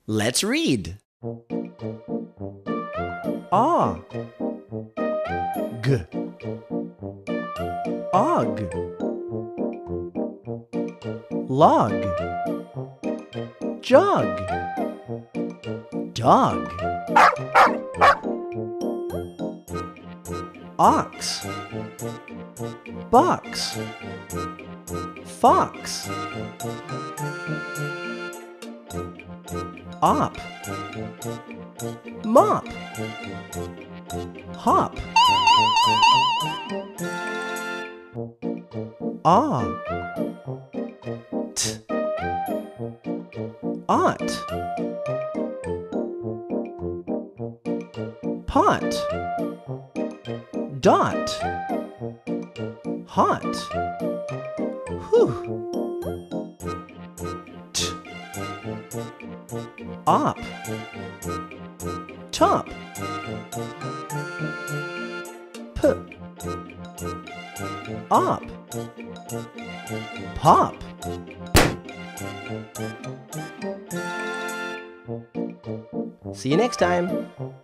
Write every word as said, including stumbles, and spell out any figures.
Let's read. Og. G. Og. Log. Jug. Dog. Ox. Box. Fox. Op. Mop. Hop. Ah. T. Ought. Pot. Dot. Hot. Whew. T. Op. Top. P. Op. Pop. See you next time.